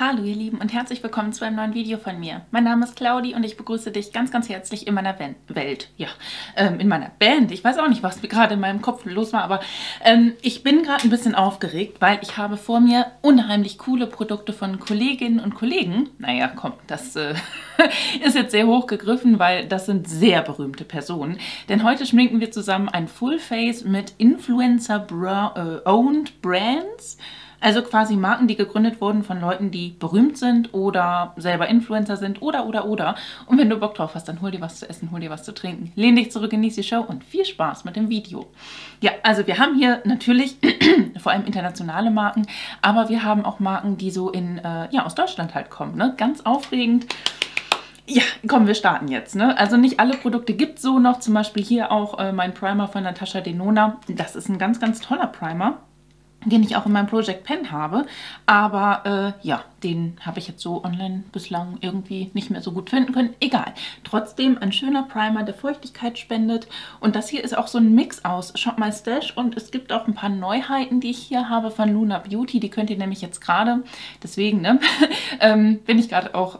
Hallo ihr Lieben und herzlich willkommen zu einem neuen Video von mir. Mein Name ist Claudi und ich begrüße dich ganz, ganz herzlich in meiner Welt. Ja, in meiner Band. Ich weiß auch nicht, was gerade in meinem Kopf los war, aber ich bin gerade ein bisschen aufgeregt, weil ich habe vor mir unheimlich coole Produkte von Kolleginnen und Kollegen. Naja, komm, das ist jetzt sehr hoch gegriffen, weil das sind sehr berühmte Personen. Denn heute schminken wir zusammen ein Full Face mit Influencer-owned Brands. Also quasi Marken, die gegründet wurden von Leuten, die berühmt sind oder selber Influencer sind oder. Und wenn du Bock drauf hast, dann hol dir was zu essen, hol dir was zu trinken. Lehn dich zurück, genieß die Show und viel Spaß mit dem Video. Ja, also wir haben hier natürlich vor allem internationale Marken, aber wir haben auch Marken, die so aus Deutschland halt kommen, ne? Ganz aufregend. Ja, komm, wir starten jetzt, ne? Also nicht alle Produkte gibt es so noch, zum Beispiel hier auch mein Primer von Natasha Denona. Das ist ein ganz, ganz toller Primer, den ich auch in meinem Project Pen habe, aber ja, den habe ich jetzt so online bislang irgendwie nicht mehr so gut finden können. Egal. Trotzdem ein schöner Primer, der Feuchtigkeit spendet. Und das hier ist auch so ein Mix aus Shop My Stash und es gibt auch ein paar Neuheiten, die ich hier habe von Luna Beauty. Die könnt ihr nämlich jetzt gerade, deswegen, ne, bin ich gerade auch,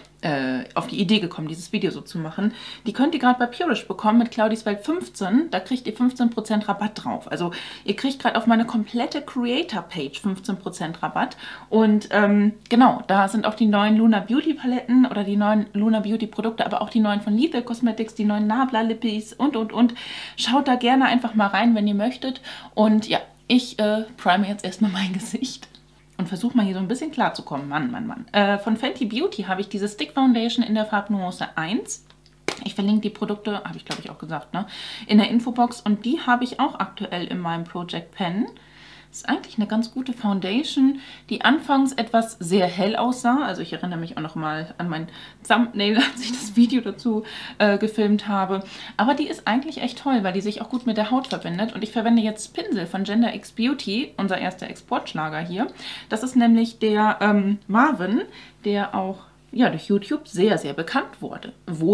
auf die Idee gekommen, dieses Video so zu machen. Die könnt ihr gerade bei Purish bekommen mit Claudis Welt 15. Da kriegt ihr 15% Rabatt drauf. Also ihr kriegt gerade auf meine komplette Creator-Page 15% Rabatt. Und genau, da sind auch die neuen Luna Beauty Paletten oder die neuen Luna Beauty Produkte, aber auch die neuen von Lethal Cosmetics, die neuen Nabla Lippies und. Schaut da gerne einfach mal rein, wenn ihr möchtet. Und ja, ich prime jetzt erstmal mein Gesicht und versuche mal hier so ein bisschen klar zu kommen. Mann. Von Fenty Beauty habe ich diese Stick Foundation in der Farbnuance 1. Ich verlinke die Produkte, habe ich glaube ich auch gesagt, ne, in der Infobox. Und die habe ich auch aktuell in meinem Project Pen. Das ist eigentlich eine ganz gute Foundation, die anfangs etwas sehr hell aussah. Also ich erinnere mich auch noch mal an mein Thumbnail, als ich das Video dazu gefilmt habe. Aber die ist eigentlich echt toll, weil die sich auch gut mit der Haut verbindet. Und ich verwende jetzt Pinsel von Gender X Beauty, unser erster Exportschlager hier. Das ist nämlich der Marvin, der auch ja, durch YouTube sehr, sehr bekannt wurde.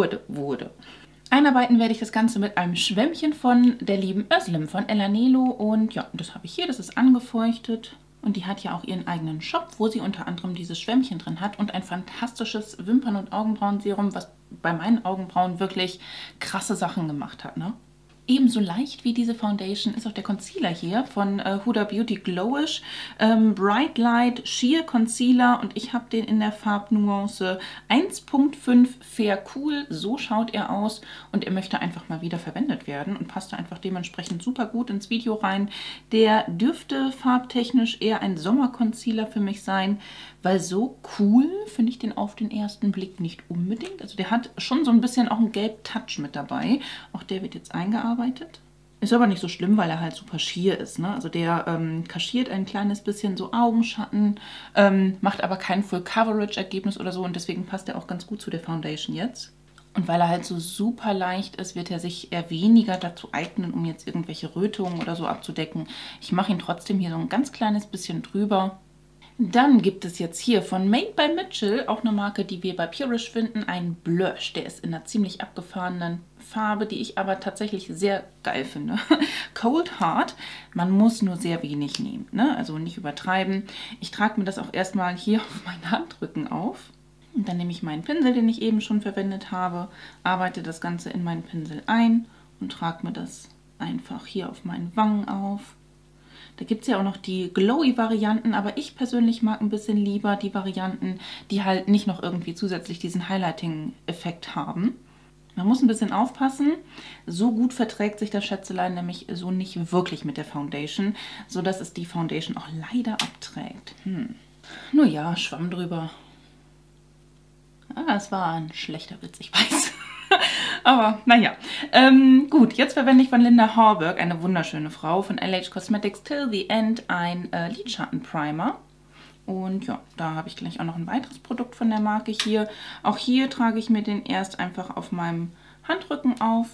Einarbeiten werde ich das Ganze mit einem Schwämmchen von der lieben Özlem von Elanelo und ja, das habe ich hier, das ist angefeuchtet und die hat ja auch ihren eigenen Shop, wo sie unter anderem dieses Schwämmchen drin hat und ein fantastisches Wimpern- und Augenbrauenserum, was bei meinen Augenbrauen wirklich krasse Sachen gemacht hat, ne? Ebenso leicht wie diese Foundation ist auch der Concealer hier von Huda Beauty Glowish Bright Light Sheer Concealer und ich habe den in der Farbnuance 1.5 Fair Cool. So schaut er aus und er möchte einfach mal wieder verwendet werden und passt da einfach dementsprechend super gut ins Video rein. Der dürfte farbtechnisch eher ein Sommer-Concealer für mich sein, weil so cool finde ich den auf den ersten Blick nicht unbedingt. Also der hat schon so ein bisschen auch einen Gelb-Touch mit dabei. Auch der wird jetzt eingearbeitet. Ist aber nicht so schlimm, weil er halt super sheer ist, ne? Also der kaschiert ein kleines bisschen so Augenschatten, macht aber kein Full-Coverage-Ergebnis oder so und deswegen passt er auch ganz gut zu der Foundation jetzt. Und weil er halt so super leicht ist, wird er sich eher weniger dazu eignen, um jetzt irgendwelche Rötungen oder so abzudecken. Ich mache ihn trotzdem hier so ein ganz kleines bisschen drüber. Dann gibt es jetzt hier von Made by Mitchell, auch eine Marke, die wir bei Purish finden, einen Blush. Der ist in einer ziemlich abgefahrenen Farbe, die ich aber tatsächlich sehr geil finde. Cold Heart. Man muss nur sehr wenig nehmen, ne? Also nicht übertreiben. Ich trage mir das auch erstmal hier auf meinen Handrücken auf. Und dann nehme ich meinen Pinsel, den ich eben schon verwendet habe, arbeite das Ganze in meinen Pinsel ein und trage mir das einfach hier auf meinen Wangen auf. Da gibt es ja auch noch die Glowy-Varianten, aber ich persönlich mag ein bisschen lieber die Varianten, die halt nicht noch irgendwie zusätzlich diesen Highlighting-Effekt haben. Man muss ein bisschen aufpassen. So gut verträgt sich das Schätzelein nämlich so nicht wirklich mit der Foundation, sodass es die Foundation auch leider abträgt. Nur ja, Schwamm drüber. Ah, es war ein schlechter Witz, ich weiß. Aber naja, gut, jetzt verwende ich von Linda Hauberg, eine wunderschöne Frau, von LH Cosmetics Till the End, ein Lidschattenprimer. Und ja, da habe ich gleich auch noch ein weiteres Produkt von der Marke hier. Auch hier trage ich mir den erst einfach auf meinem Handrücken auf.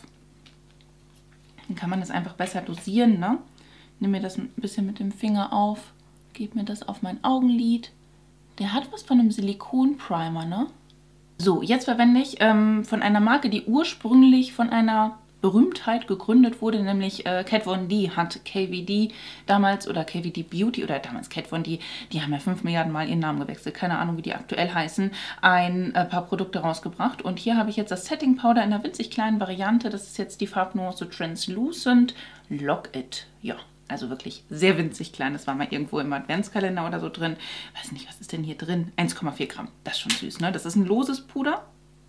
Dann kann man das einfach besser dosieren, ne? Nehme mir das ein bisschen mit dem Finger auf, gebe mir das auf mein Augenlid. Der hat was von einem Silikon-Primer, ne? So, jetzt verwende ich von einer Marke, die ursprünglich von einer Berühmtheit gegründet wurde, nämlich Kat Von D hat KVD damals oder KVD Beauty oder damals Kat Von D, die haben ja 5 Milliarden Mal ihren Namen gewechselt, keine Ahnung, wie die aktuell heißen, ein paar Produkte rausgebracht. Und hier habe ich jetzt das Setting Powder in einer winzig kleinen Variante. Das ist jetzt die Farbnuance Translucent Lock It. Ja, also wirklich sehr winzig klein. Das war mal irgendwo im Adventskalender oder so drin. Weiß nicht, was ist denn hier drin? 1,4 Gramm. Das ist schon süß, ne? Das ist ein loses Puder.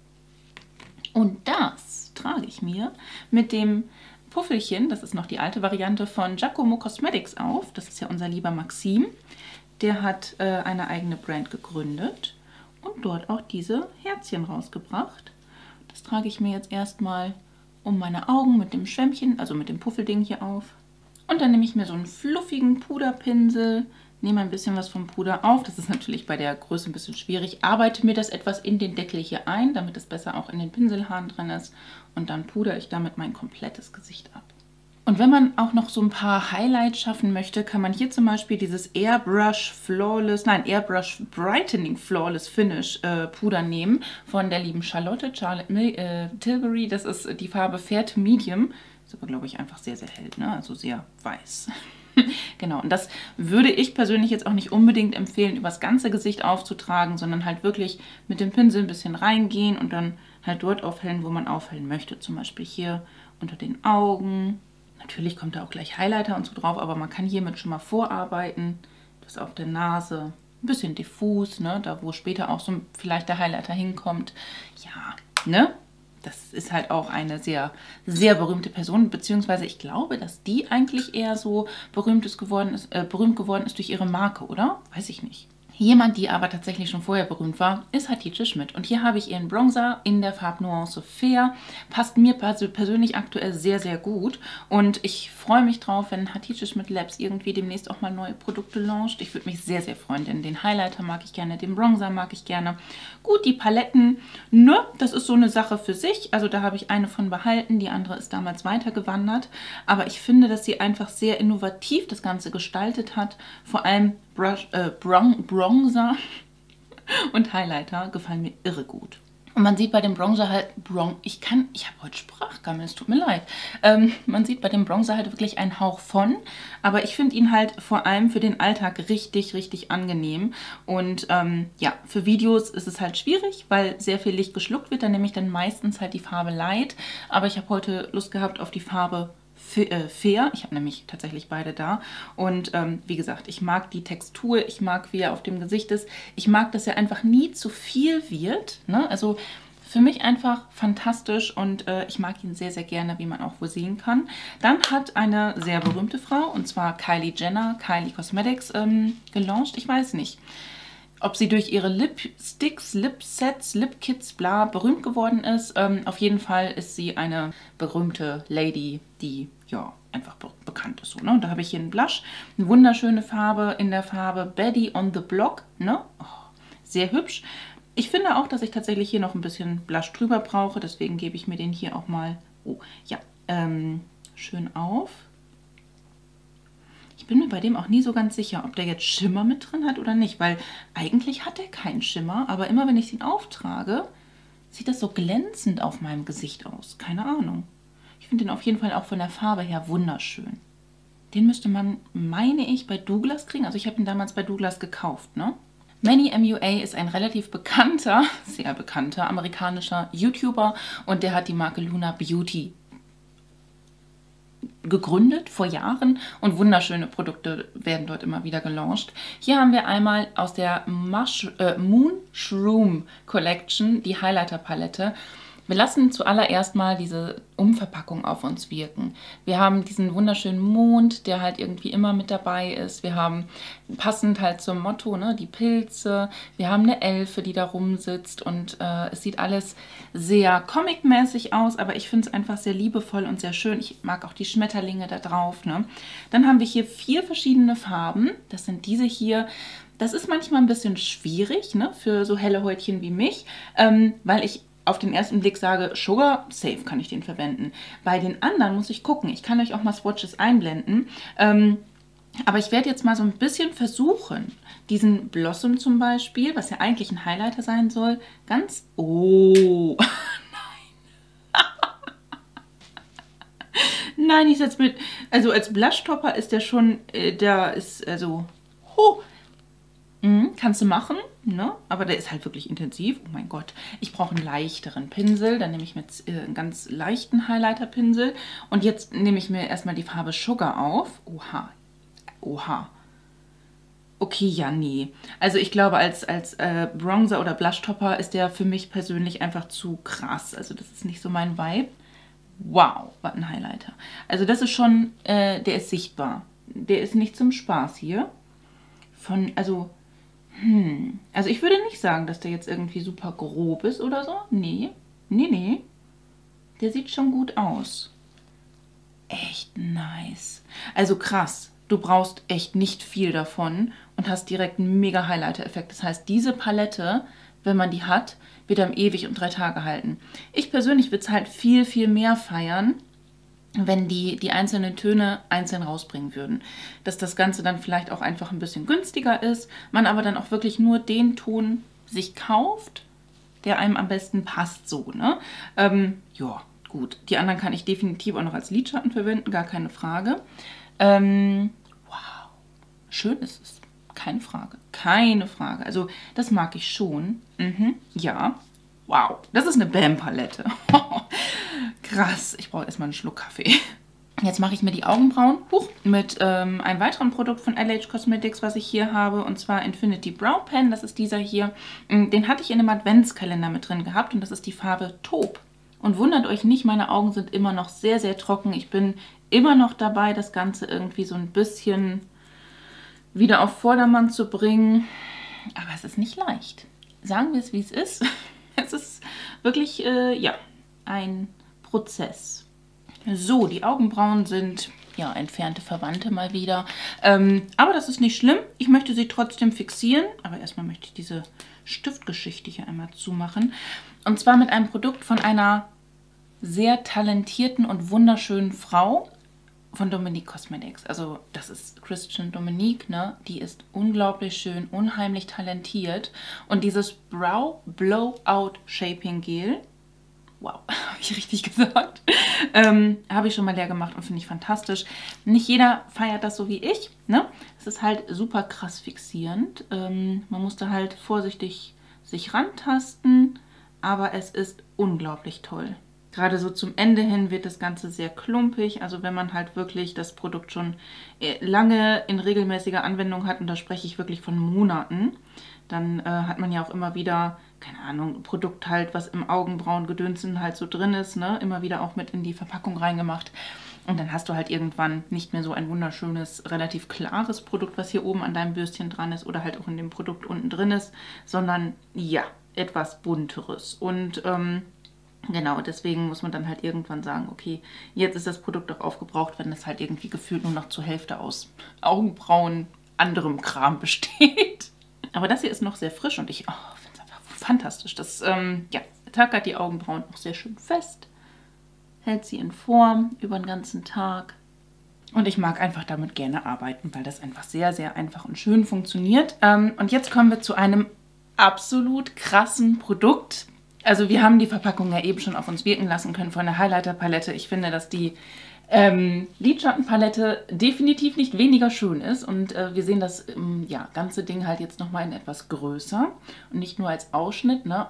Und das trage ich mir mit dem Puffelchen, das ist noch die alte Variante von Giacomo Cosmetics auf. Das ist ja unser lieber Maxim. Der hat eine eigene Brand gegründet und dort auch diese Herzchen rausgebracht. Das trage ich mir jetzt erstmal um meine Augen mit dem Schwämmchen, also mit dem Puffelding hier auf. Und dann nehme ich mir so einen fluffigen Puderpinsel, nehme ein bisschen was vom Puder auf. Das ist natürlich bei der Größe ein bisschen schwierig. Arbeite mir das etwas in den Deckel hier ein, damit es besser auch in den Pinselhaaren drin ist. Und dann pudere ich damit mein komplettes Gesicht ab. Und wenn man auch noch so ein paar Highlights schaffen möchte, kann man hier zum Beispiel dieses Airbrush Brightening Flawless Finish Puder nehmen von der lieben Charlotte Tilbury. Das ist die Farbe Fair to Medium. Ist aber, glaube ich, einfach sehr, sehr hell, ne? Also sehr weiß. Genau, und das würde ich persönlich jetzt auch nicht unbedingt empfehlen, übers ganze Gesicht aufzutragen, sondern halt wirklich mit dem Pinsel ein bisschen reingehen und dann halt dort aufhellen, wo man aufhellen möchte. Zum Beispiel hier unter den Augen. Natürlich kommt da auch gleich Highlighter und so drauf, aber man kann hiermit schon mal vorarbeiten. Das auf der Nase, ein bisschen diffus, ne? Da wo später auch so vielleicht der Highlighter hinkommt. Ja, ne? Das ist halt auch eine sehr, sehr berühmte Person, beziehungsweise ich glaube, dass die eigentlich eher so berühmt geworden ist durch ihre Marke, oder? Weiß ich nicht. Jemand, die aber tatsächlich schon vorher berühmt war, ist Hatice Schmidt. Und hier habe ich ihren Bronzer in der Farbnuance Fair. Passt mir persönlich aktuell sehr, sehr gut. Und ich freue mich drauf, wenn Hatice Schmidt Labs irgendwie demnächst auch mal neue Produkte launcht. Ich würde mich sehr, sehr freuen, denn den Highlighter mag ich gerne, den Bronzer mag ich gerne. Gut, die Paletten, ne, das ist so eine Sache für sich. Also da habe ich eine von behalten, die andere ist damals weitergewandert. Aber ich finde, dass sie einfach sehr innovativ das Ganze gestaltet hat. Vor allem Bronzer und Highlighter gefallen mir irre gut. Und man sieht bei dem Bronzer halt, ich habe heute Sprachgammel, es tut mir leid. Man sieht bei dem Bronzer halt wirklich einen Hauch von, aber ich finde ihn halt vor allem für den Alltag richtig, richtig angenehm. Und ja, für Videos ist es halt schwierig, weil sehr viel Licht geschluckt wird, dann nehme ich dann meistens halt die Farbe Light. Aber ich habe heute Lust gehabt auf die Farbe Fair. Ich habe nämlich tatsächlich beide da. Und wie gesagt, ich mag die Textur, ich mag, wie er auf dem Gesicht ist. Ich mag, dass er einfach nie zu viel wird. Ne? Also für mich einfach fantastisch und ich mag ihn sehr, sehr gerne, wie man auch wohl sehen kann. Dann hat eine sehr berühmte Frau, und zwar Kylie Jenner, Kylie Cosmetics, gelauncht. Ich weiß nicht, ob sie durch ihre Lipsticks, Lipsets, Lipkits, bla, berühmt geworden ist. Auf jeden Fall ist sie eine berühmte Lady, die ja einfach bekannt ist. So, ne? Und da habe ich hier einen Blush, eine wunderschöne Farbe in der Farbe Betty on the Block. Ne? Oh, sehr hübsch. Ich finde auch, dass ich tatsächlich hier noch ein bisschen Blush drüber brauche. Deswegen gebe ich mir den hier auch mal schön auf. Ich bin mir bei dem auch nie so ganz sicher, ob der jetzt Schimmer mit drin hat oder nicht, weil eigentlich hat er keinen Schimmer, aber immer wenn ich ihn auftrage, sieht das so glänzend auf meinem Gesicht aus. Keine Ahnung. Ich finde den auf jeden Fall auch von der Farbe her wunderschön. Den müsste man, meine ich, bei Douglas kriegen. Also ich habe ihn damals bei Douglas gekauft, ne? Manny MUA ist ein relativ bekannter, sehr bekannter amerikanischer YouTuber und der hat die Marke Luna Beauty gegründet vor Jahren und wunderschöne Produkte werden dort immer wieder gelauncht. Hier haben wir einmal aus der Moonshroom Collection die Highlighter Palette. Wir lassen zuallererst mal diese Umverpackung auf uns wirken. Wir haben diesen wunderschönen Mond, der halt irgendwie immer mit dabei ist. Wir haben passend halt zum Motto, ne, die Pilze. Wir haben eine Elfe, die da rumsitzt und es sieht alles sehr comic-mäßig aus, aber ich finde es einfach sehr liebevoll und sehr schön. Ich mag auch die Schmetterlinge da drauf. Ne? Dann haben wir hier 4 verschiedene Farben. Das sind diese hier. Das ist manchmal ein bisschen schwierig, ne, für so helle Häutchen wie mich, weil ich auf den ersten Blick sage, Sugar, safe kann ich den verwenden. Bei den anderen muss ich gucken. Ich kann euch auch mal Swatches einblenden. Aber ich werde jetzt mal so ein bisschen versuchen, diesen Blossom zum Beispiel, was ja eigentlich ein Highlighter sein soll, ganz... Oh, nein. Nein, ich setze mit, also als Blushtopper ist der schon, der ist, also, kannst du machen, ne? Aber der ist halt wirklich intensiv. Oh mein Gott. Ich brauche einen leichteren Pinsel. Dann nehme ich mir jetzt einen ganz leichten Highlighter-Pinsel. Und jetzt nehme ich mir erstmal die Farbe Sugar auf. Oha. Oha. Okay, ja, nee. Also ich glaube, als Bronzer oder Blushtopper ist der für mich persönlich einfach zu krass. Also das ist nicht so mein Vibe. Wow, was ein Highlighter. Also das ist schon, der ist sichtbar. Der ist nicht zum Spaß hier. Also ich würde nicht sagen, dass der jetzt irgendwie super grob ist oder so. Nee, nee, nee. Der sieht schon gut aus. Echt nice. Also krass. Du brauchst echt nicht viel davon und hast direkt einen mega Highlighter-Effekt. Das heißt, diese Palette, wenn man die hat, wird dann ewig und 3 Tage halten. Ich persönlich würde es halt viel, viel mehr feiern, wenn die einzelnen Töne einzeln rausbringen würden. Dass das Ganze dann vielleicht auch einfach ein bisschen günstiger ist, man aber dann auch wirklich nur den Ton sich kauft, der einem am besten passt, so, ne? Ja, gut. Die anderen kann ich definitiv auch noch als Lidschatten verwenden, gar keine Frage. Wow. Schön ist es. Keine Frage. Keine Frage. Also, das mag ich schon. Ja. Wow. Das ist eine Bam-Palette. Krass. Ich brauche erstmal einen Schluck Kaffee. Jetzt mache ich mir die Augenbrauen mit einem weiteren Produkt von LH Cosmetics, was ich hier habe, und zwar Infinity Brow Pen. Das ist dieser hier. Den hatte ich in einem Adventskalender mit drin gehabt und das ist die Farbe Taupe. Und wundert euch nicht, meine Augen sind immer noch sehr, sehr trocken. Ich bin immer noch dabei, das Ganze irgendwie so ein bisschen wieder auf Vordermann zu bringen. Aber es ist nicht leicht. Sagen wir es, wie es ist. Es ist wirklich, ja, ein Prozess. So, die Augenbrauen sind, ja, entfernte Verwandte mal wieder. Aber das ist nicht schlimm. Ich möchte sie trotzdem fixieren. Aber erstmal möchte ich diese Stiftgeschichte hier einmal zumachen. Und zwar mit einem Produkt von einer sehr talentierten und wunderschönen Frau von Dominique Cosmetics. Also das ist Christian Dominique, ne? Die ist unglaublich schön, unheimlich talentiert. Und dieses Brow Blowout Shaping Gel, wow, habe ich richtig gesagt, habe ich schon mal leer gemacht und finde ich fantastisch. Nicht jeder feiert das so wie ich, ne? Es ist halt super krass fixierend. Man muss da halt vorsichtig sich rantasten, aber es ist unglaublich toll. Gerade so zum Ende hin wird das Ganze sehr klumpig. Also wenn man halt wirklich das Produkt schon lange in regelmäßiger Anwendung hat, und da spreche ich wirklich von Monaten, dann hat man ja auch immer wieder, keine Ahnung, Produkt halt, was im Augenbrauengedönsen halt so drin ist, ne, immer wieder auch mit in die Verpackung reingemacht. Und dann hast du halt irgendwann nicht mehr so ein wunderschönes, relativ klares Produkt, was hier oben an deinem Bürstchen dran ist oder halt auch in dem Produkt unten drin ist, sondern ja, etwas bunteres. Und genau, deswegen muss man dann halt irgendwann sagen, okay, jetzt ist das Produkt auch aufgebraucht, wenn es halt irgendwie gefühlt nur noch zur Hälfte aus Augenbrauen, anderem Kram besteht. Aber das hier ist noch sehr frisch und ich finde es einfach fantastisch. Das, ja, tackert die Augenbrauen auch sehr schön fest, hält sie in Form über den ganzen Tag. Und ich mag einfach damit gerne arbeiten, weil das einfach sehr, sehr einfach und schön funktioniert. Und jetzt kommen wir zu einem absolut krassen Produkt. Also wir haben die Verpackung ja eben schon auf uns wirken lassen können von der Highlighter-Palette. Ich finde, dass die Lidschattenpalette definitiv nicht weniger schön ist. Und wir sehen das ja, ganze Ding halt jetzt nochmal in etwas größer. Und nicht nur als Ausschnitt, ne?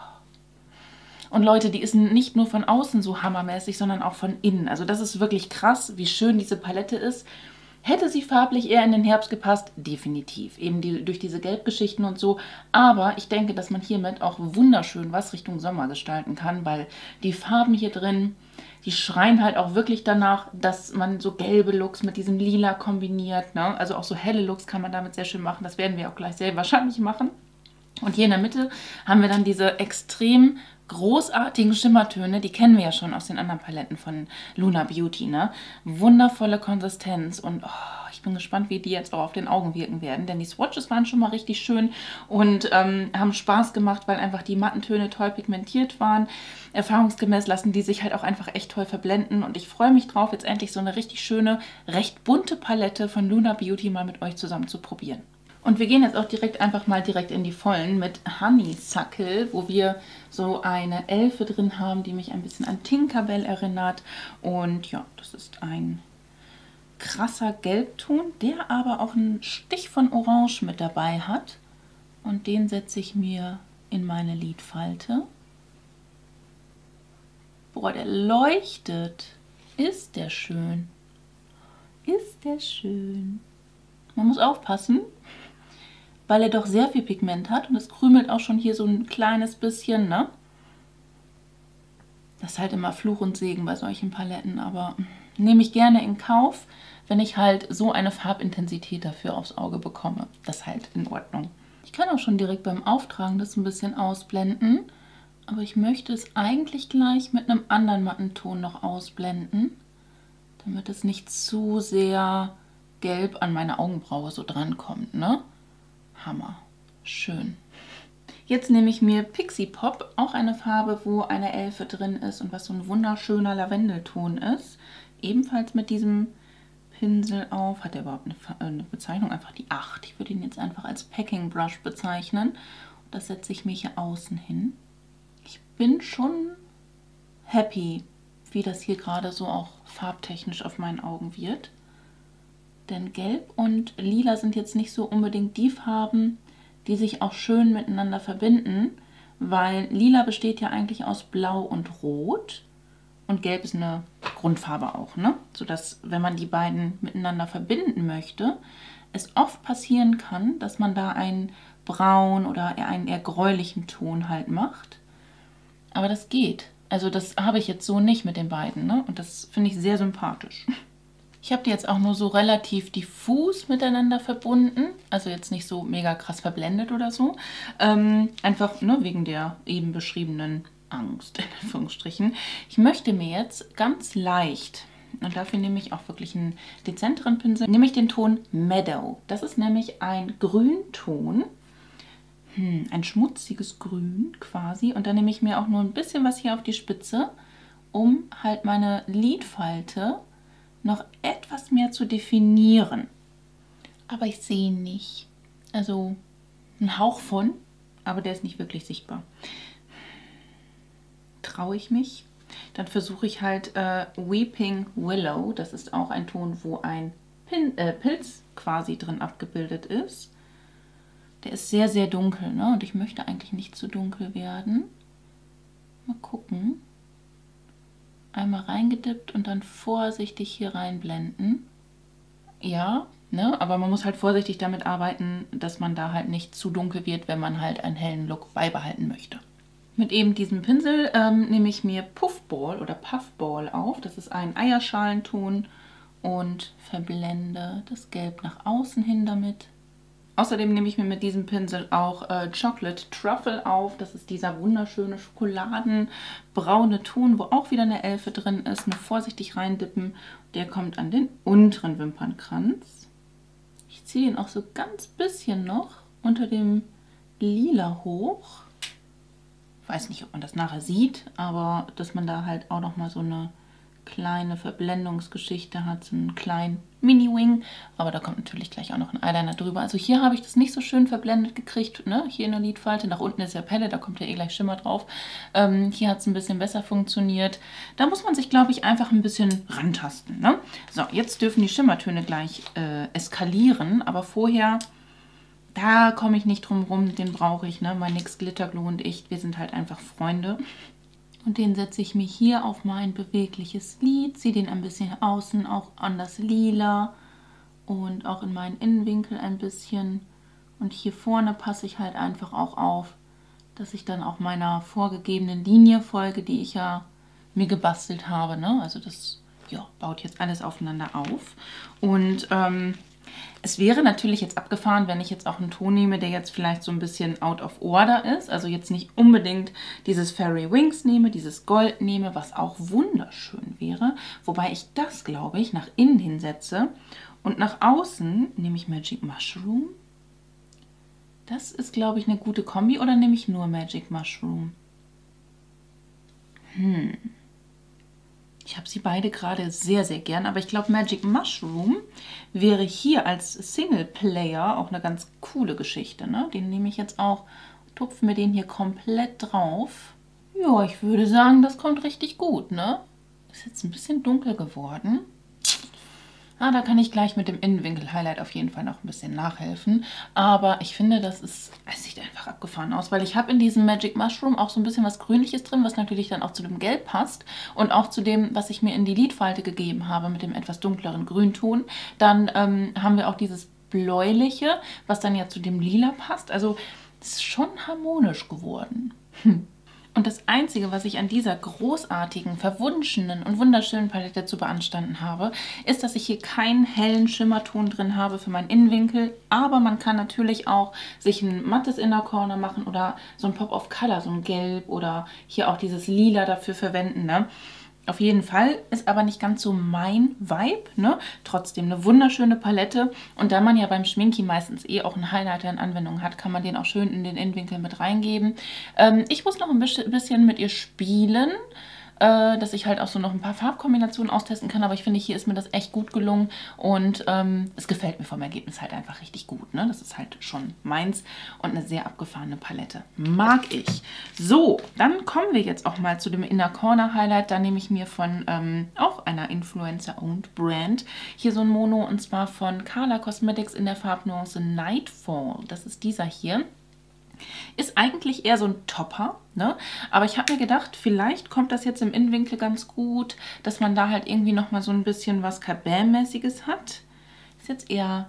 Und Leute, die ist nicht nur von außen so hammermäßig, sondern auch von innen. Also das ist wirklich krass, wie schön diese Palette ist. Hätte sie farblich eher in den Herbst gepasst? Definitiv. Eben durch diese Gelbgeschichten und so. Aber ich denke, dass man hiermit auch wunderschön was Richtung Sommer gestalten kann, weil die Farben hier drin, die schreien halt auch wirklich danach, dass man so gelbe Looks mit diesem Lila kombiniert, ne? Also auch so helle Looks kann man damit sehr schön machen. Das werden wir auch gleich sehr wahrscheinlich machen. Und hier in der Mitte haben wir dann diese extrem großartigen Schimmertöne, die kennen wir ja schon aus den anderen Paletten von Luna Beauty, ne? Wundervolle Konsistenz und ich bin gespannt, wie die jetzt auch auf den Augen wirken werden, denn die Swatches waren schon mal richtig schön und haben Spaß gemacht, weil einfach die matten Töne toll pigmentiert waren. Erfahrungsgemäß lassen die sich halt auch einfach echt toll verblenden und ich freue mich drauf, jetzt endlich so eine richtig schöne, recht bunte Palette von Luna Beauty mal mit euch zusammen zu probieren. Und wir gehen jetzt auch direkt einfach mal direkt in die Vollen mit Honeysuckle, wo wir so eine Elfe drin haben, die mich ein bisschen an Tinkerbell erinnert. Und ja, das ist ein krasser Gelbton, der aber auch einen Stich von Orange mit dabei hat. Und den setze ich mir in meine Lidfalte. Boah, der leuchtet. Ist der schön. Ist der schön. Man muss aufpassen, weil er doch sehr viel Pigment hat und es krümelt auch schon hier so ein kleines bisschen, ne? Das ist halt immer Fluch und Segen bei solchen Paletten, aber nehme ich gerne in Kauf, wenn ich halt so eine Farbintensität dafür aufs Auge bekomme. Das ist halt in Ordnung. Ich kann auch schon direkt beim Auftragen das ein bisschen ausblenden, aber ich möchte es eigentlich gleich mit einem anderen matten Ton noch ausblenden, damit es nicht zu sehr gelb an meine Augenbraue so drankommt, ne? Hammer. Schön. Jetzt nehme ich mir Pixie Pop, auch eine Farbe, wo eine Elfe drin ist und was so ein wunderschöner Lavendelton ist. Ebenfalls mit diesem Pinsel auf. Hat er überhaupt eine Bezeichnung? Einfach die 8. Ich würde ihn jetzt einfach als Packing Brush bezeichnen. Und das setze ich mir hier außen hin. Ich bin schon happy, wie das hier gerade so auch farbtechnisch auf meinen Augen wird. Denn Gelb und Lila sind jetzt nicht so unbedingt die Farben, die sich auch schön miteinander verbinden, weil Lila besteht ja eigentlich aus Blau und Rot und Gelb ist eine Grundfarbe auch, ne? Sodass, wenn man die beiden miteinander verbinden möchte, es oft passieren kann, dass man da einen braun oder einen eher gräulichen Ton halt macht. Aber das geht. Also das habe ich jetzt so nicht mit den beiden, ne? Und das finde ich sehr sympathisch. Ich habe die jetzt auch nur so relativ diffus miteinander verbunden, also jetzt nicht so mega krass verblendet oder so. Einfach ne, wegen der eben beschriebenen Angst, in Anführungsstrichen. Ich möchte mir jetzt ganz leicht, und dafür nehme ich auch wirklich einen dezenteren Pinsel, nehme ich den Ton Meadow. Das ist nämlich ein Grünton, ein schmutziges Grün quasi. Und dann nehme ich mir auch nur ein bisschen was hier auf die Spitze, um halt meine Lidfalte noch etwas mehr zu definieren. Aber ich sehe ihn nicht. Also ein Hauch von, aber der ist nicht wirklich sichtbar. Traue ich mich? Dann versuche ich halt Weeping Willow. Das ist auch ein Ton, wo ein Pilz quasi drin abgebildet ist. Der ist sehr, sehr dunkel, ne? Und ich möchte eigentlich nicht zu dunkel werden. Mal gucken. Einmal reingedippt und dann vorsichtig hier reinblenden. Ja, ne? Aber man muss halt vorsichtig damit arbeiten, dass man da halt nicht zu dunkel wird, wenn man halt einen hellen Look beibehalten möchte. Mit eben diesem Pinsel nehme ich mir Puffball oder Puffball auf. Das ist ein Eierschalenton und verblende das Gelb nach außen hin damit. Außerdem nehme ich mir mit diesem Pinsel auch Chocolate Truffle auf. Das ist dieser wunderschöne schokoladenbraune Ton, wo auch wieder eine Elfe drin ist. Nur vorsichtig reindippen. Der kommt an den unteren Wimpernkranz. Ich ziehe ihn auch so ganz bisschen noch unter dem Lila hoch. Ich weiß nicht, ob man das nachher sieht, aber dass man da halt auch noch mal so eine kleine Verblendungsgeschichte hat, so einen kleinen Mini-Wing, aber da kommt natürlich gleich auch noch ein Eyeliner drüber. Also hier habe ich das nicht so schön verblendet gekriegt, ne? Hier in der Lidfalte, nach unten ist ja Pelle, da kommt ja eh gleich Schimmer drauf. Hier hat es ein bisschen besser funktioniert. Da muss man sich, glaube ich, einfach ein bisschen rantasten, ne? So, jetzt dürfen die Schimmertöne gleich eskalieren, aber vorher, da komme ich nicht drum rum, den brauche ich, ne? Mein NYX Glitter Glue und ich, wir sind halt einfach Freunde. Und den setze ich mir hier auf mein bewegliches Lid, ziehe den ein bisschen außen auch an das Lila und auch in meinen Innenwinkel ein bisschen. Und hier vorne passe ich halt einfach auch auf, dass ich dann auch meiner vorgegebenen Linie folge, die ich ja mir gebastelt habe, ne? Also das ja, baut jetzt alles aufeinander auf. Und es wäre natürlich jetzt abgefahren, wenn ich jetzt auch einen Ton nehme, der jetzt vielleicht so ein bisschen out of order ist. Also jetzt nicht unbedingt dieses Fairy Wings nehme, dieses Gold nehme, was auch wunderschön wäre. Wobei ich das, glaube ich, nach innen hinsetze. Und nach außen nehme ich Magic Mushroom. Das ist, glaube ich, eine gute Kombi. Oder nehme ich nur Magic Mushroom? Ich habe sie beide gerade sehr, sehr gern, aber ich glaube, Magic Mushroom wäre hier als Singleplayer auch eine ganz coole Geschichte, ne? Den nehme ich jetzt auch, tupfe mir den hier komplett drauf. Ja, ich würde sagen, das kommt richtig gut, ne? Ist jetzt ein bisschen dunkel geworden. Ah, da kann ich gleich mit dem Innenwinkel-Highlight auf jeden Fall noch ein bisschen nachhelfen. Aber ich finde, es sieht einfach abgefahren aus, weil ich habe in diesem Magic Mushroom auch so ein bisschen was Grünliches drin, was natürlich dann auch zu dem Gelb passt und auch zu dem, was ich mir in die Lidfalte gegeben habe mit dem etwas dunkleren Grünton. Dann haben wir auch dieses Bläuliche, was dann ja zu dem Lila passt. Also es ist schon harmonisch geworden. Und das Einzige, was ich an dieser großartigen, verwunschenen und wunderschönen Palette zu beanstanden habe, ist, dass ich hier keinen hellen Schimmerton drin habe für meinen Innenwinkel. Aber man kann natürlich auch sich ein mattes Inner Corner machen oder so ein Pop of Color, so ein Gelb oder hier auch dieses Lila dafür verwenden, ne? Auf jeden Fall, ist aber nicht ganz so mein Vibe, ne? Trotzdem eine wunderschöne Palette. Und da man ja beim Schminki meistens eh auch einen Highlighter in Anwendung hat, kann man den auch schön in den Innenwinkel mit reingeben. Ich muss noch ein bisschen mit ihr spielen, dass ich halt auch so noch ein paar Farbkombinationen austesten kann. Aber ich finde, hier ist mir das echt gut gelungen. Und es gefällt mir vom Ergebnis halt einfach richtig gut, ne? Das ist halt schon meins und eine sehr abgefahrene Palette. Mag ich. So, dann kommen wir jetzt auch mal zu dem Inner Corner Highlight. Da nehme ich mir von auch einer Influencer-owned Brand hier so ein Mono, und zwar von Carla Cosmetics in der Farbnuance Nightfall. Das ist dieser hier. Ist eigentlich eher so ein Topper, ne? Aber ich habe mir gedacht, vielleicht kommt das jetzt im Innenwinkel ganz gut, dass man da halt irgendwie nochmal so ein bisschen was Kabam-mäßiges hat. Ist jetzt eher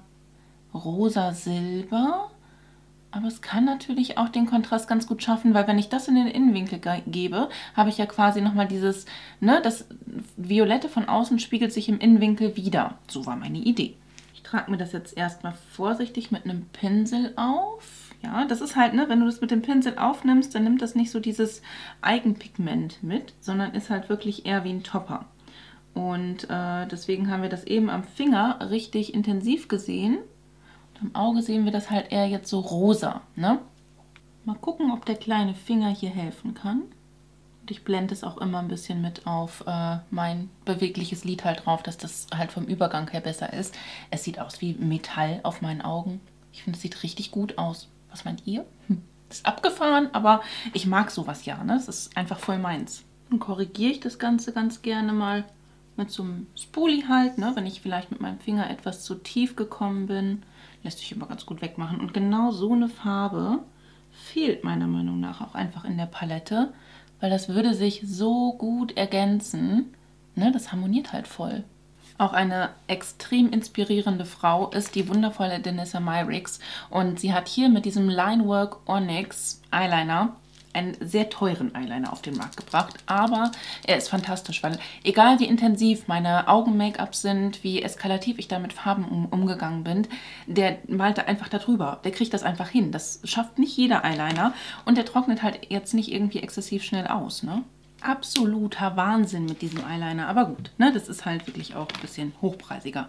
rosa-silber. Aber es kann natürlich auch den Kontrast ganz gut schaffen, weil wenn ich das in den Innenwinkel gebe, habe ich ja quasi nochmal dieses, ne, das Violette von außen spiegelt sich im Innenwinkel wieder. So war meine Idee. Ich trage mir das jetzt erstmal vorsichtig mit einem Pinsel auf. Ja, das ist halt, ne, wenn du das mit dem Pinsel aufnimmst, dann nimmt das nicht so dieses Eigenpigment mit, sondern ist halt wirklich eher wie ein Topper. Und deswegen haben wir das eben am Finger richtig intensiv gesehen. Und am Auge sehen wir das halt eher jetzt so rosa, ne? Mal gucken, ob der kleine Finger hier helfen kann. Und ich blende es auch immer ein bisschen mit auf mein bewegliches Lid halt drauf, dass das halt vom Übergang her besser ist. Es sieht aus wie Metall auf meinen Augen. Ich finde, es sieht richtig gut aus. Was meint ihr? Ist abgefahren, aber ich mag sowas ja, ne? Das ist einfach voll meins. Dann korrigiere ich das Ganze ganz gerne mal mit so einem Spoolie halt, ne? Wenn ich vielleicht mit meinem Finger etwas zu tief gekommen bin. Lässt sich immer ganz gut wegmachen. Und genau so eine Farbe fehlt meiner Meinung nach auch einfach in der Palette, weil das würde sich so gut ergänzen. Ne? Das harmoniert halt voll. Auch eine extrem inspirierende Frau ist die wundervolle Danessa Myricks. Und sie hat hier mit diesem Linework Onyx Eyeliner einen sehr teuren Eyeliner auf den Markt gebracht. Aber er ist fantastisch, weil egal wie intensiv meine Augen-Make-up sind, wie eskalativ ich da mit Farben umgegangen bin, der malte einfach darüber. Der kriegt das einfach hin. Das schafft nicht jeder Eyeliner. Und der trocknet halt jetzt nicht irgendwie exzessiv schnell aus, ne? Absoluter Wahnsinn mit diesem Eyeliner, aber gut, ne, das ist halt wirklich auch ein bisschen hochpreisiger.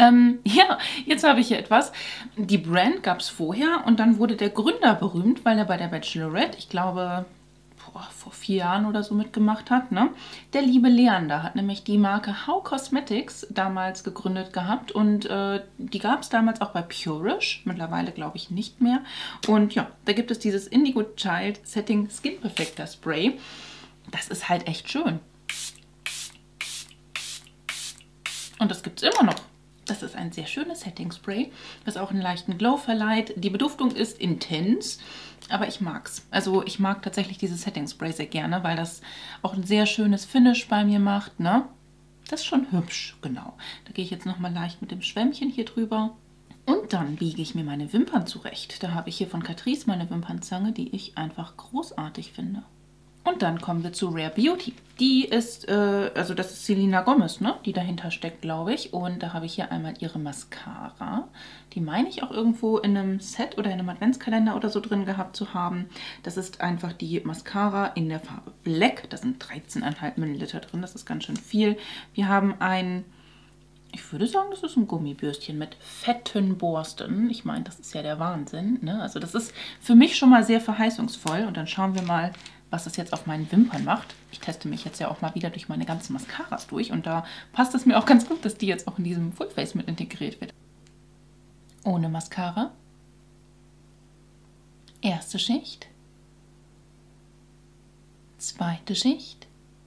Ja, jetzt habe ich hier etwas. Die Brand gab es vorher und dann wurde der Gründer berühmt, weil er bei der Bachelorette, ich glaube, vor 4 Jahren oder so mitgemacht hat, ne? Der liebe Leander hat nämlich die Marke How Cosmetics damals gegründet gehabt und die gab es damals auch bei Purish, mittlerweile glaube ich nicht mehr. Und ja, da gibt es dieses Indigo Child Setting Skin Perfector Spray. Das ist halt echt schön. Und das gibt es immer noch. Das ist ein sehr schönes Setting Spray, das auch einen leichten Glow verleiht. Die Beduftung ist intens, aber ich mag's. Also ich mag tatsächlich dieses Setting Spray sehr gerne, weil das auch ein sehr schönes Finish bei mir macht, ne? Das ist schon hübsch, genau. Da gehe ich jetzt nochmal leicht mit dem Schwämmchen hier drüber. Und dann biege ich mir meine Wimpern zurecht. Da habe ich hier von Catrice meine Wimpernzange, die ich einfach großartig finde. Und dann kommen wir zu Rare Beauty. Die ist, also das ist Selena Gomez, ne? Die dahinter steckt, glaube ich. Und da habe ich hier einmal ihre Mascara. Die meine ich auch irgendwo in einem Set oder in einem Adventskalender oder so drin gehabt zu haben. Das ist einfach die Mascara in der Farbe Black. Da sind 13,5 Milliliter drin. Das ist ganz schön viel. Wir haben ein, ich würde sagen, das ist ein Gummibürstchen mit fetten Borsten. Ich meine, das ist ja der Wahnsinn, ne? Also das ist für mich schon mal sehr verheißungsvoll. Und dann schauen wir mal, was es jetzt auf meinen Wimpern macht. Ich teste mich jetzt ja auch mal wieder durch meine ganzen Mascaras durch und da passt es mir auch ganz gut, dass die jetzt auch in diesem Fullface mit integriert wird. Ohne Mascara. Erste Schicht. Zweite Schicht.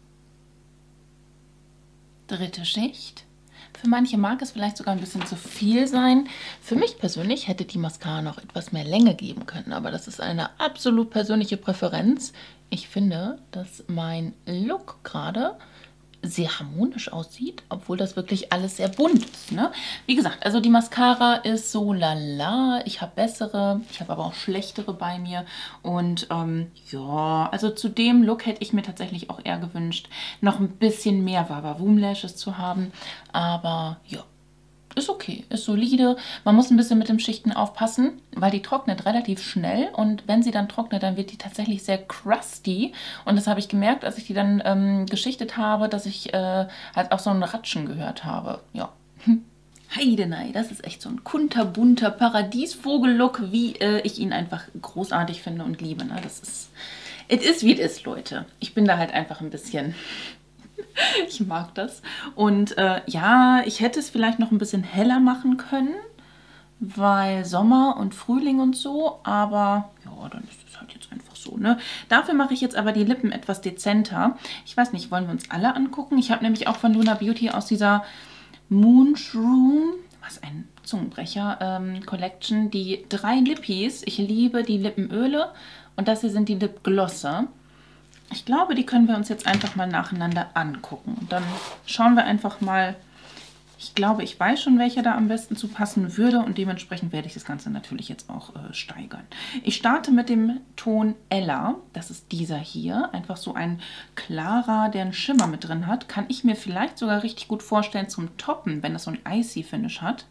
Dritte Schicht. Für manche mag es vielleicht sogar ein bisschen zu viel sein. Für mich persönlich hätte die Mascara noch etwas mehr Länge geben können, aber das ist eine absolut persönliche Präferenz. Ich finde, dass mein Look gerade sehr harmonisch aussieht, obwohl das wirklich alles sehr bunt ist. Ne? Wie gesagt, also die Mascara ist so lala. Ich habe bessere, ich habe aber auch schlechtere bei mir. Und ja, also zu dem Look hätte ich mir tatsächlich auch eher gewünscht, noch ein bisschen mehr Wawawum Lashes zu haben. Aber ja, ist okay, ist solide. Man muss ein bisschen mit dem Schichten aufpassen, weil die trocknet relativ schnell und wenn sie dann trocknet, dann wird die tatsächlich sehr crusty und das habe ich gemerkt, als ich die dann geschichtet habe, dass ich halt auch so ein Ratschen gehört habe. Ja. Heidenei, das ist echt so ein kunterbunter Paradiesvogel-Look, wie ich ihn einfach großartig finde und liebe. Ne? Das ist, it is wie es ist, Leute. Ich bin da halt einfach ein bisschen... Ich mag das. Und ja, ich hätte es vielleicht noch ein bisschen heller machen können, weil Sommer und Frühling und so, aber ja, dann ist es halt jetzt einfach so, ne? Dafür mache ich jetzt aber die Lippen etwas dezenter. Ich weiß nicht, wollen wir uns alle angucken? Ich habe nämlich auch von Luna Beauty aus dieser Moonshroom, was ein Zungenbrecher, Collection, die 3 Lippies. Ich liebe die Lippenöle und das hier sind die Lipglosse. Ich glaube, die können wir uns jetzt einfach mal nacheinander angucken. Und dann schauen wir einfach mal, ich glaube, ich weiß schon, welcher da am besten zu passen würde und dementsprechend werde ich das Ganze natürlich jetzt auch steigern. Ich starte mit dem Ton Ella, das ist dieser hier, einfach so ein klarer, der einen Schimmer mit drin hat. Kann ich mir vielleicht sogar richtig gut vorstellen zum Toppen, wenn das so ein Icy Finish hat.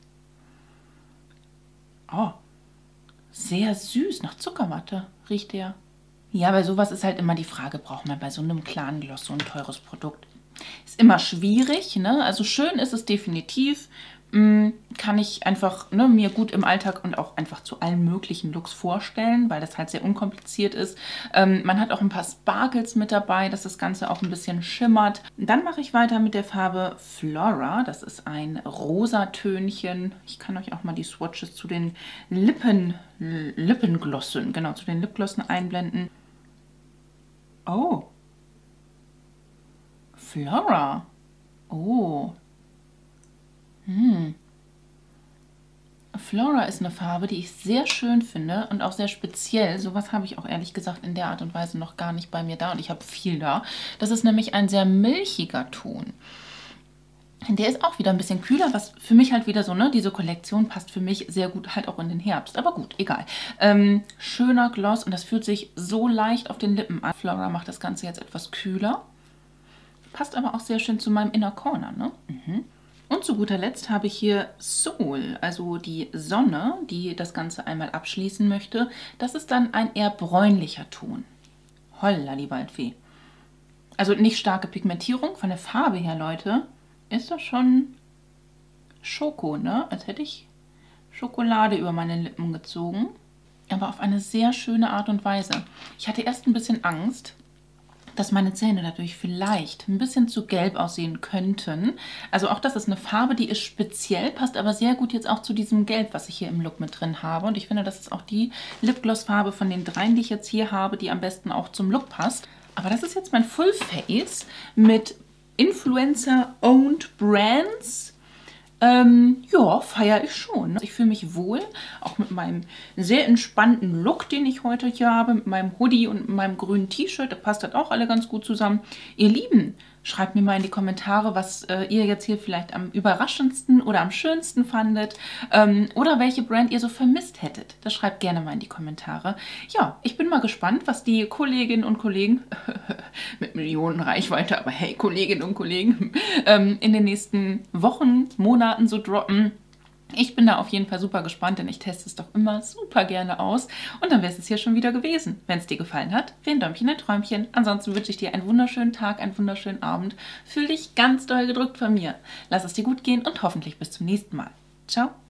Oh, sehr süß, nach Zuckerwatte riecht der. Ja, bei sowas ist halt immer die Frage, braucht man bei so einem klaren Gloss so ein teures Produkt? Ist immer schwierig, ne? Also schön ist es definitiv. Kann ich einfach mir gut im Alltag und auch einfach zu allen möglichen Looks vorstellen, weil das halt sehr unkompliziert ist. Man hat auch ein paar Sparkles mit dabei, dass das Ganze auch ein bisschen schimmert. Dann mache ich weiter mit der Farbe Flora. Das ist ein rosa Tönchen. Ich kann euch auch mal die Swatches zu den Lippenglossen, genau, zu den Lipglossen einblenden. Oh. Flora. Oh. Flora ist eine Farbe, die ich sehr schön finde und auch sehr speziell. Sowas habe ich auch ehrlich gesagt in der Art und Weise noch gar nicht bei mir da und ich habe viel da. Das ist nämlich ein sehr milchiger Ton. Der ist auch wieder ein bisschen kühler, was für mich halt wieder so, ne, diese Kollektion passt für mich sehr gut halt auch in den Herbst. Aber gut, egal. Schöner Gloss und das fühlt sich so leicht auf den Lippen an. Flora macht das Ganze jetzt etwas kühler. Passt aber auch sehr schön zu meinem Inner Corner, ne? Und zu guter Letzt habe ich hier Soul, also die Sonne, die das Ganze einmal abschließen möchte. Das ist dann ein eher bräunlicher Ton. Holla, die Waldfee. Also nicht starke Pigmentierung von der Farbe her, Leute. Ist das schon Schoko, ne? Als hätte ich Schokolade über meine Lippen gezogen. Aber auf eine sehr schöne Art und Weise. Ich hatte erst ein bisschen Angst, dass meine Zähne dadurch vielleicht ein bisschen zu gelb aussehen könnten. Also auch das ist eine Farbe, die ist speziell, passt aber sehr gut jetzt auch zu diesem Gelb, was ich hier im Look mit drin habe. Und ich finde, das ist auch die Lipgloss-Farbe von den 3, die ich jetzt hier habe, die am besten auch zum Look passt. Aber das ist jetzt mein Full Face mit Influencer-Owned Brands. Ja, feiere ich schon. Ich fühle mich wohl, auch mit meinem sehr entspannten Look, den ich heute hier habe, mit meinem Hoodie und meinem grünen T-Shirt. Da passt das auch alle ganz gut zusammen. Ihr Lieben, schreibt mir mal in die Kommentare, was ihr jetzt hier vielleicht am überraschendsten oder am schönsten fandet oder welche Brand ihr so vermisst hättet. Das schreibt gerne mal in die Kommentare. Ja, ich bin mal gespannt, was die Kolleginnen und Kollegen mit Millionen Reichweite, aber hey, Kolleginnen und Kollegen, in den nächsten Wochen, Monaten so droppen. Ich bin da auf jeden Fall super gespannt, denn ich teste es doch immer super gerne aus. Und dann wäre es hier schon wieder gewesen. Wenn es dir gefallen hat, wie ein Däumchen, ein Träumchen. Ansonsten wünsche ich dir einen wunderschönen Tag, einen wunderschönen Abend. Fühl dich ganz doll gedrückt von mir. Lass es dir gut gehen und hoffentlich bis zum nächsten Mal. Ciao.